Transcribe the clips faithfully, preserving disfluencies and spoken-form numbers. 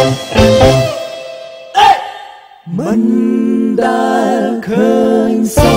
มันได้เคยสอง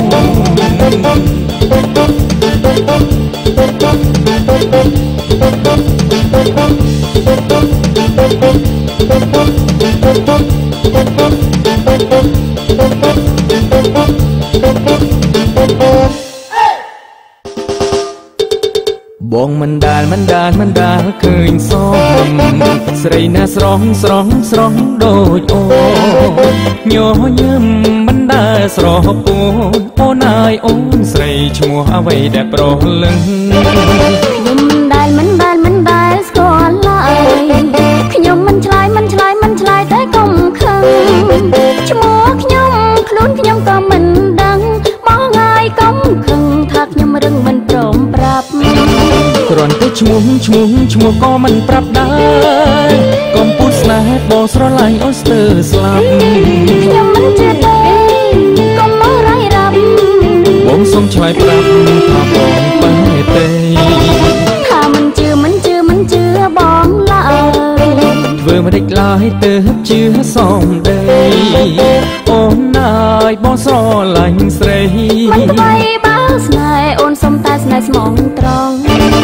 បងមិនដាល់មិនដាល់មិនដាល់ឃើញសមស្រីណាស្រស់ស្រស់ស្រស់ដូចអូញញឹមមិនដាល់ស្រស់ពូនអូនអើយអូនស្រីឈ្មោះអ្វីដែលប្រលឹងខ្ញុំមិនដាល់មិនដាល់មិនដាល់ស្គាល់ឡើយខ្ញុំមិនឆ្លើយមិនឆ្លើយមិនឆ្លើយតែកុំខឹងឈ្មោះខ្ញុំខ្លួនខ្ញុំក៏មិនដឹងបងហើយកុំខឹងថាខ្ញុំរឹងមិនព្រមប្រាប់គ្រាន់តែឈ្មោះឈ្មោះឈ្មោះក៏មិនប្រាប់ដែរកុំពុតស្នេហ៍បងស្រឡាញ់អូនស្ទើរស្លាប់ខ្ញុំមិនជឿទេកុំមករាយរាប់បងសូមឆ្លើយប្រាប់ថាបងបែរទេថាមិនជឿមិនជឿមិនជឿបងឡើយធ្វើមិនដេចឡើយទៅជឿសំដីអូនណាយបងស្រឡាញ់ស្រីមិនថ្មីបើស្នេហ៍អូនសុំតែស្នេហ៍ស្មងត្រង់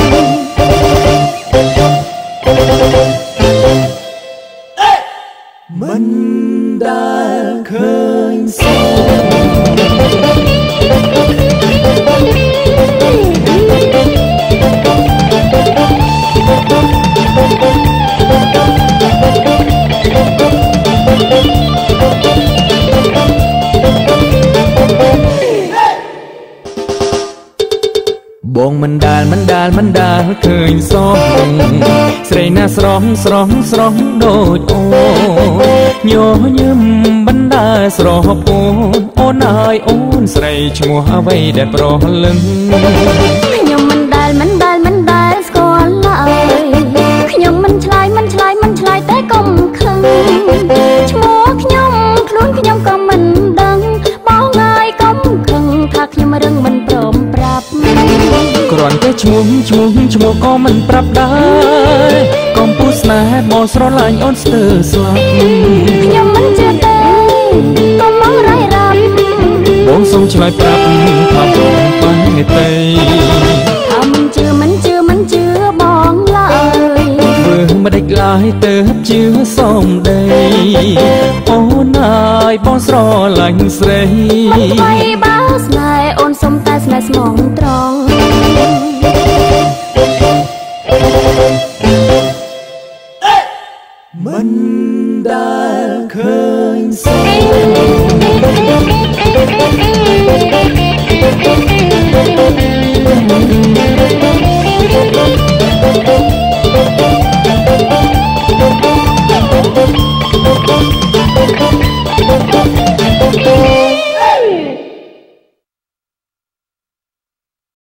មិនដែលឃើញសោបងមិនដាល់មិនដាល់មិនដាល់ឃើញសមស្រីណាស្រស់ស្រស់ស្រស់ដូចអូញញឹមមិនដាល់ស្រស់ពូនអូនអើយអូនស្រីឈ្មោះអ្វីដែលប្រលឹងខ្ញុំមិនដាល់មិនដាល់មិនដាល់ស្គាល់ឡើយខ្ញុំមិនឆ្លើយមិនឆ្លើយមិនឆ្លើយតែកុំខឹងឈ្មោះខ្ញុំខ្លួនខ្ញុំក៏មិនដឹងបងហើយកុំខឹងថាខ្ញុំរឹងមិនព្រមប្រាប់គ្រាន់តែឈ្មោះឈ្មោះឈ្មោះក៏មិនប្រាប់ដែរកុំពុះស្នេហ៍បងស្រឡាញ់អូនស្ទើរស្លាប់ខ្ញុំមិនជឿទេកុំមករាយរាប់បងសូមឆ្លើយប្រាប់ថាបងបែរទេថាមិនជឿមិនជឿមិនជឿបងឡើយធ្វើមិនដេចឡើយទៅជឿសំដីអូនអើយបងស្រឡាញ់ស្រីមិនថ្មីបើស្នេហ៍អូនសុំតែស្នេហ៍ស្មងត្រង់មិនដែលឃើញសោ